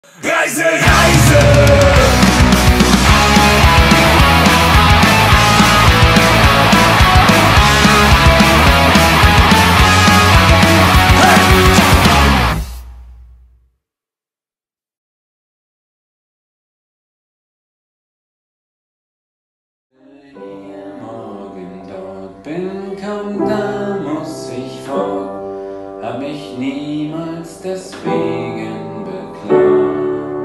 Reise, Reise! Morgen dort bin, kaum da muss ich fort, hab mich niemals deswegen beklagt,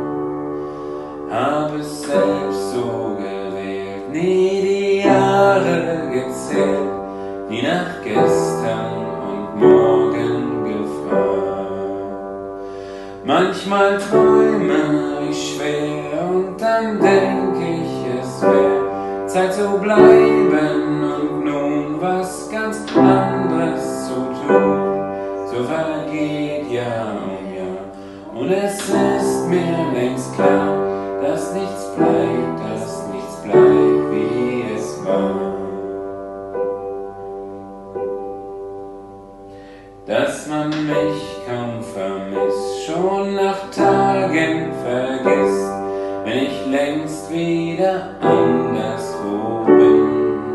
hab es selbst so gewählt, nie die Jahre gezählt, nie nach gestern und morgen gefragt. Manchmal träume ich schwer und dann denk ich, es wär Zeit zu bleiben und nun was ganz anderes zu tun. So vergeht Jahr um Jahr und es ist mir längst klar, dass nichts bleibt, wie es war. Dass man mich kaum vermisst, schon nach Tagen vergisst, wenn ich längst wieder anderswo bin.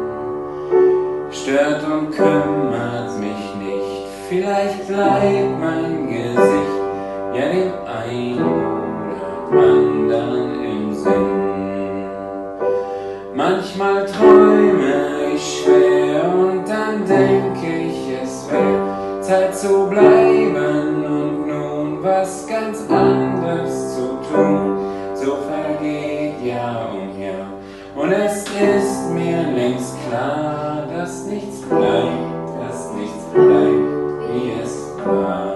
Stört und kümmert mich nicht, vielleicht bleibt mein Gesicht ja dem einen oder anderen im Sinn. Manchmal träume ich schwer und dann denk ich, es wär Zeit zu bleiben und nun was ganz anderes zu tun. So vergeht Jahr um Jahr und es ist mir längst klar, dass nichts bleibt, wie es war.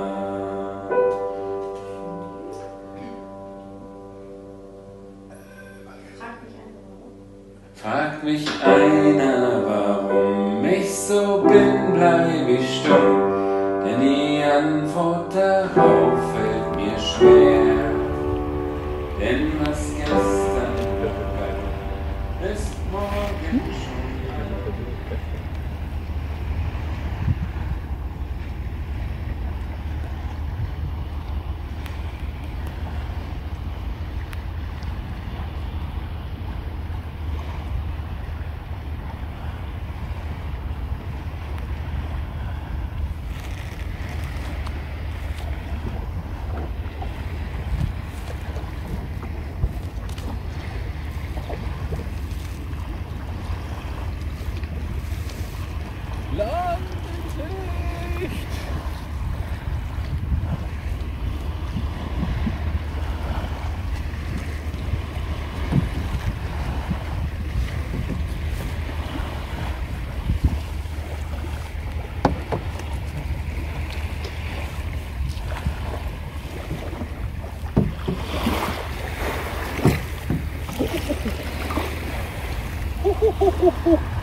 Fragt mich einer, warum ich so bin, bleib ich stumm, denn die Antwort darauf fällt mir schwer. Denn was gestern war, ist morgen schon alt. Landlicht! Ho, ho, ho, ho, ho.